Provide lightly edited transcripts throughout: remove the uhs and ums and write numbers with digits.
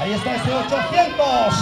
Ahí está ese 800.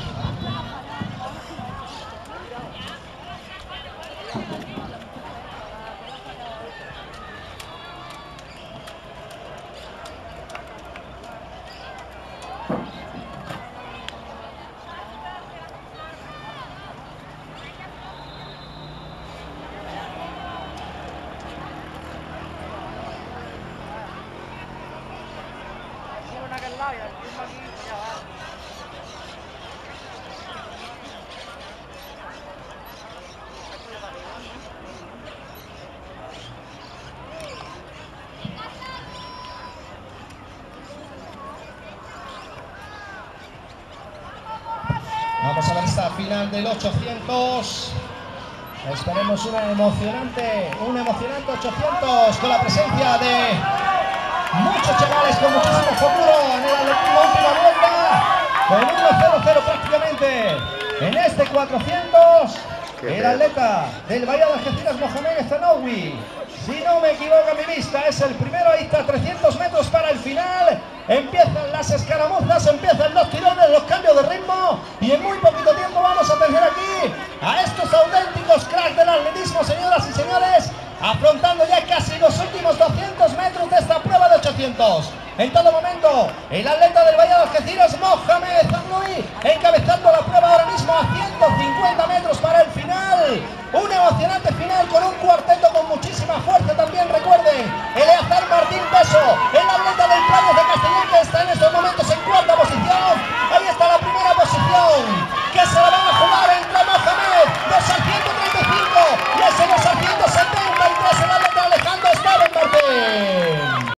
Vamos a ver esta final del 800. Esperemos una emocionante 800 con la presencia de muchos chavales con muchísimo futuro en la última vuelta, con 1-0-0 prácticamente en este 400. El atleta del Bahía de Algeciras, Mohamed Zanoui, si no me equivoco mi vista, es el primero. Ahí está, 300 metros para el final. Empiezan las escaramuzas, empiezan los tirones, los cambios de ritmo, y en muy poquito tiempo vamos a tener aquí a estos auténticos cracks del atletismo, señoras y señores, afrontando ya casi los últimos 200 metros de esta prueba de 800. En todo momento, el atleta del Bahía de Algeciras, Mohamed Zanoui, encabezando la prueba ahora mismo a 150 metros para el final. Un emocionante final con un cuarteto con muchísima fuerza también, recuerden, Eleazar Martín Peso,